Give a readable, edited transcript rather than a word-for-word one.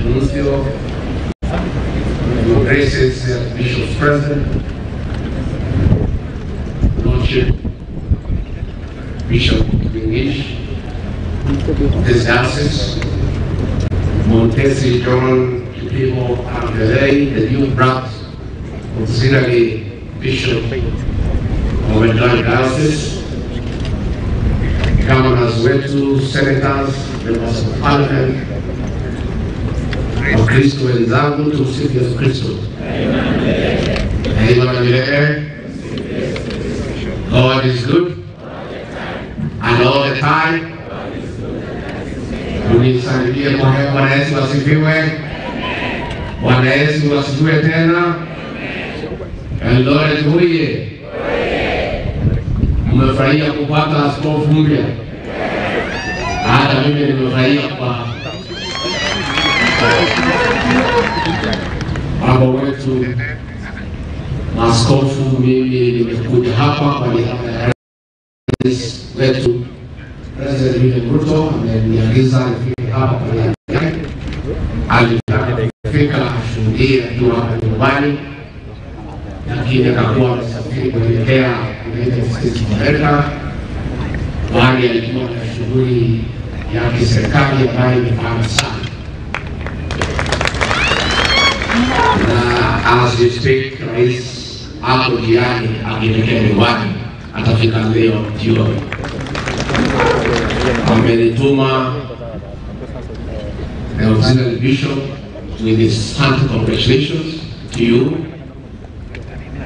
Nuncio, your graces, Bishop's present, Lordship, Bishop English, this diocese, Montesi John Kipiho Abdelay, the new brat, auxiliary Bishop of Eldoret Diocese, governors wetu, senators, members of parliament, of Kristo wenzangu, tumsifu Yesu Kristo. Amen. God is good, and all the time. Unisaidie kwa Bwana Yesu asifiwe. Bwana Yesu asifiwe tena. Eldoret huye. Mmefurahia kupata askofu mpya? Hata mimi nimefurahia kwa baba wetu askofu. Mimi nimekuja hapa kwa niaba ya rais wetu President William Ruto. Ameniagiza nifike hapa kwa niaba yake. Alifika ashuhudie akiwa hapa nyumbani, lakini akakuwa amesafiri kuelekea United States of America, bali alikuwa na shughuli ya kiserikali ambayo imefana sana. Na as we speak, rais hapo jiani akielekea nyumbani, atafika leo jioni. Amenituma the auxiliary bishop with his hearty congratulations to you